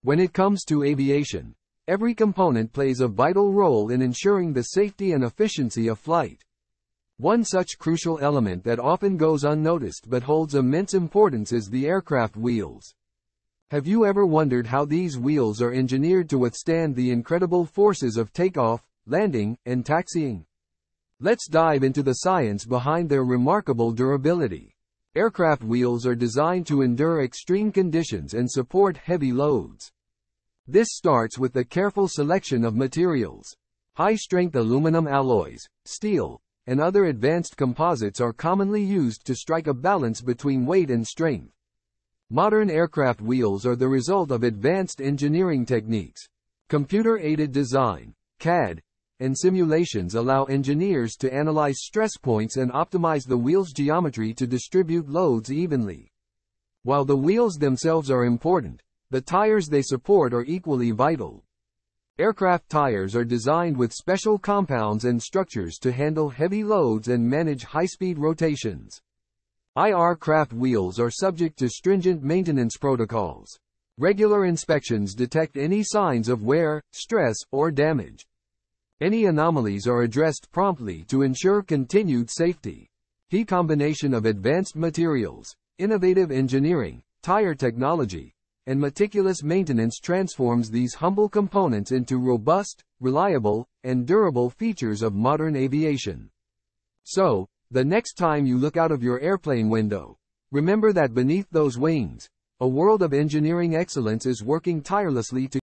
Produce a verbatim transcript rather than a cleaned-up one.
When it comes to aviation, every component plays a vital role in ensuring the safety and efficiency of flight. One such crucial element that often goes unnoticed but holds immense importance is the aircraft wheels. Have you ever wondered how these wheels are engineered to withstand the incredible forces of takeoff, landing, and taxiing? Let's dive into the science behind their remarkable durability. Aircraft wheels are designed to endure extreme conditions and support heavy loads. This starts with the careful selection of materials. High-strength aluminum alloys, steel, and other advanced composites are commonly used to strike a balance between weight and strength. Modern aircraft wheels are the result of advanced engineering techniques. Computer-aided design, C A D, and simulations allow engineers to analyze stress points and optimize the wheel's geometry to distribute loads evenly. While the wheels themselves are important, the tires they support are equally vital. Aircraft tires are designed with special compounds and structures to handle heavy loads and manage high-speed rotations. Aircraft wheels are subject to stringent maintenance protocols. Regular inspections detect any signs of wear, stress, or damage. Any anomalies are addressed promptly to ensure continued safety. The combination of advanced materials, innovative engineering, tire technology, and meticulous maintenance transforms these humble components into robust, reliable, and durable features of modern aviation. So, the next time you look out of your airplane window, remember that beneath those wings, a world of engineering excellence is working tirelessly to